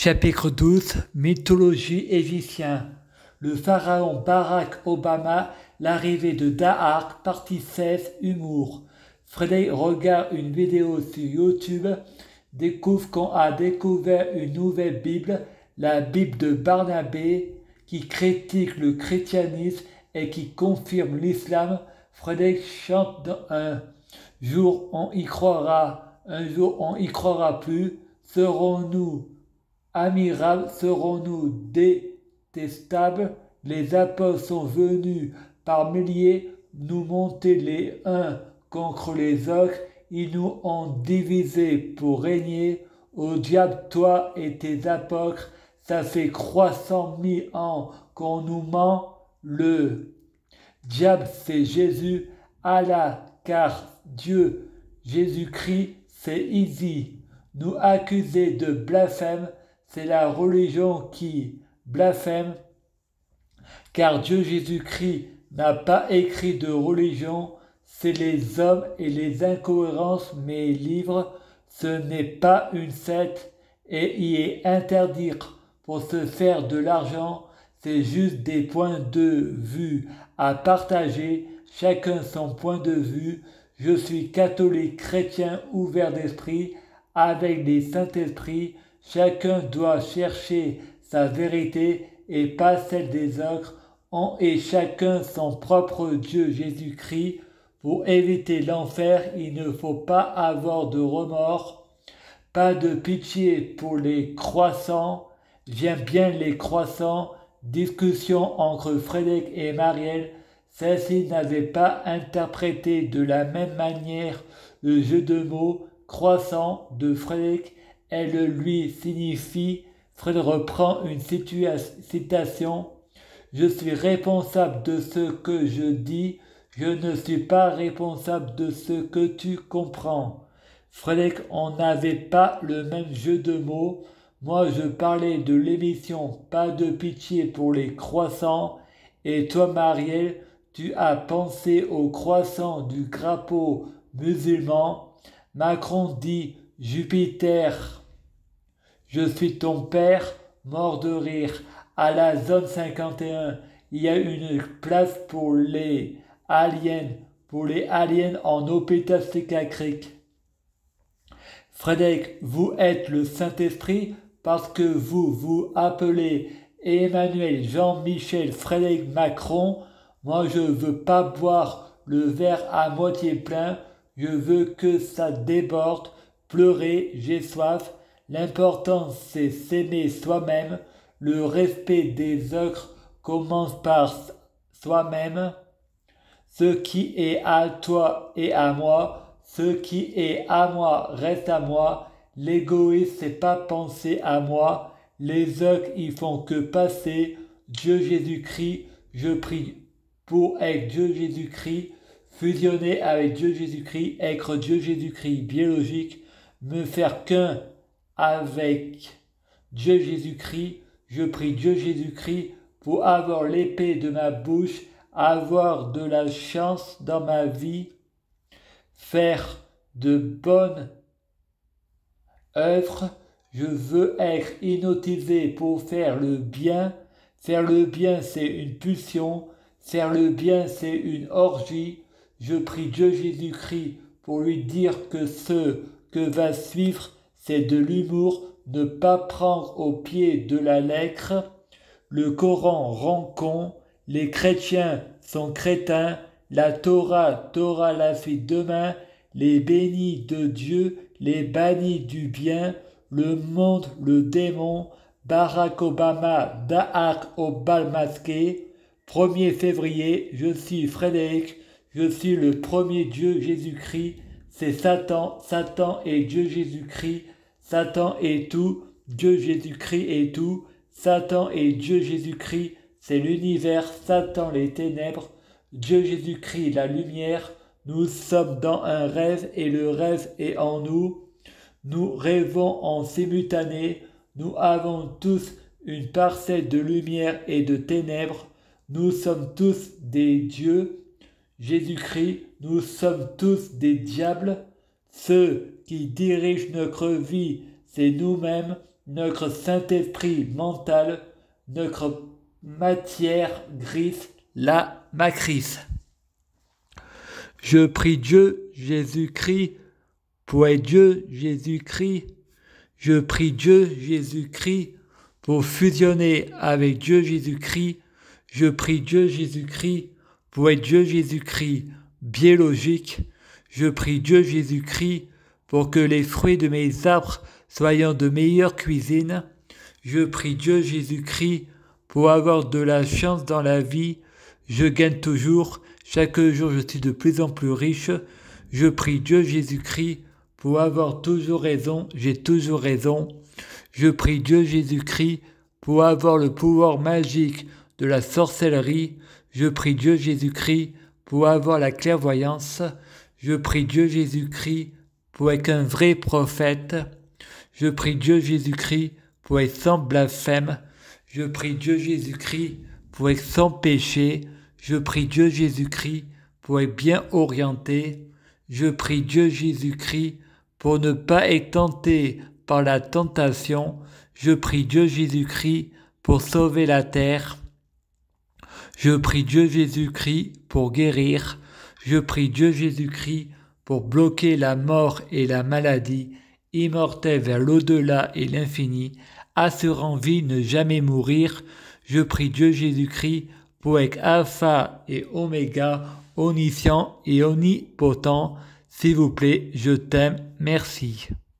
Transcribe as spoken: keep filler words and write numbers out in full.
Chapitre douze. Mythologie égyptienne. Le pharaon Barack Obama, l'arrivée de Dahak, partie seize, humour. Frédéric regarde une vidéo sur YouTube, découvre qu'on a découvert une nouvelle Bible, la Bible de Barnabé, qui critique le christianisme et qui confirme l'islam. Frédéric chante dans un jour on y croira, un jour on y croira plus. Serons-nous admirables, serons-nous détestables? Les apôtres sont venus par milliers nous monter les uns contre les autres. Ils nous ont divisés pour régner. Au diable, toi et tes apôtres, ça fait trois cent mille ans qu'on nous ment. Le diable, c'est Jésus. Allah, car Dieu, Jésus-Christ, c'est easy. Nous accuser de blasphème, c'est la religion qui blasphème, car Dieu Jésus-Christ n'a pas écrit de religion, c'est les hommes et les incohérences, mes livres, ce n'est pas une secte, et y est interdit pour se faire de l'argent, c'est juste des points de vue à partager, chacun son point de vue. Je suis catholique chrétien ouvert d'esprit, avec les Saint-Esprit, chacun doit chercher sa vérité et pas celle des autres. On est chacun son propre Dieu Jésus-Christ. Pour éviter l'enfer, il ne faut pas avoir de remords, pas de pitié pour les croissants. J'aime bien les croissants. Discussion entre Frédéric et Marielle. Celle-ci n'avait pas interprété de la même manière le jeu de mots croissant de Frédéric. Elle lui signifie. Frédéric reprend une citation. Je suis responsable de ce que je dis. Je ne suis pas responsable de ce que tu comprends. Frédéric, on n'avait pas le même jeu de mots. Moi, je parlais de l'émission Pas de pitié pour les croissants. Et toi, Marielle, tu as pensé aux croissants du crapaud musulman. Macron dit Jupiter, je suis ton père, mort de rire. À la zone cinquante et un, il y a une place pour les aliens, pour les aliens en hôpital psychiatrique. Frédéric, vous êtes le Saint-Esprit parce que vous vous appelez Emmanuel Jean-Michel Frédéric Macron. Moi, je ne veux pas boire le verre à moitié plein. Je veux que ça déborde. Pleurer, j'ai soif. L'important, c'est s'aimer soi-même. Le respect des autres commence par soi-même. Ce qui est à toi est à moi. Ce qui est à moi reste à moi. L'égoïsme, c'est pas penser à moi. Les autres, ils font que passer. Dieu Jésus-Christ, je prie pour être Dieu Jésus-Christ, fusionner avec Dieu Jésus-Christ, être Dieu Jésus-Christ biologique, me faire qu'un avec Dieu Jésus-Christ. Je prie Dieu Jésus-Christ pour avoir l'épée de ma bouche, avoir de la chance dans ma vie, faire de bonnes œuvres. Je veux être innotisé pour faire le bien. Faire le bien, c'est une pulsion. Faire le bien, c'est une orgie. Je prie Dieu Jésus-Christ pour lui dire que ce que va suivre, c'est de l'humour, ne pas prendre au pied de la lettre. Le Coran rend con, les chrétiens sont crétins, la Torah, Torah la suite demain, les bénis de Dieu, les bannis du bien, le monde, le démon, Barack Obama, Dahak au bal masqué. premier février, je suis Frédéric, je suis le premier Dieu Jésus-Christ, c'est Satan, Satan est Dieu Jésus-Christ, Satan est tout, Dieu Jésus-Christ est tout, Satan est Dieu Jésus-Christ, c'est l'univers, Satan les ténèbres, Dieu Jésus-Christ la lumière, nous sommes dans un rêve et le rêve est en nous, nous rêvons en simultané, nous avons tous une parcelle de lumière et de ténèbres, nous sommes tous des dieux, Jésus-Christ, nous sommes tous des diables. Ceux qui dirigent notre vie, c'est nous-mêmes. notre Saint-Esprit mental, notre matière grise, la matrice. Je prie Dieu, Jésus-Christ, pour être Dieu, Jésus-Christ. Je prie Dieu, Jésus-Christ, pour fusionner avec Dieu, Jésus-Christ. Je prie Dieu, Jésus-Christ, pour être Dieu, Jésus-Christ, biologique. Je prie Dieu, Jésus-Christ, pour que les fruits de mes arbres soient de meilleure cuisine. Je prie Dieu, Jésus-Christ, pour avoir de la chance dans la vie. Je gagne toujours. Chaque jour, je suis de plus en plus riche. Je prie Dieu, Jésus-Christ, pour avoir toujours raison. J'ai toujours raison. Je prie Dieu, Jésus-Christ, pour avoir le pouvoir magique de la sorcellerie. Je prie Dieu, Jésus-Christ, pour avoir la clairvoyance. Je prie Dieu, Jésus-Christ, pour être un vrai prophète. Je prie Dieu, Jésus-Christ, pour être sans blasphème. Je prie Dieu, Jésus-Christ, pour être sans péché. Je prie Dieu, Jésus-Christ, pour être bien orienté. Je prie Dieu, Jésus-Christ, pour ne pas être tenté par la tentation. Je prie Dieu, Jésus-Christ, pour sauver la terre. Je prie Dieu, Jésus-Christ, pour guérir. Je prie Dieu, Jésus-Christ, pour bloquer la mort et la maladie, immortel vers l'au-delà et l'infini, assurant vie, ne jamais mourir. Je prie Dieu, Jésus-Christ, pour être alpha et oméga, omniscient et omnipotent. S'il vous plaît, je t'aime, merci.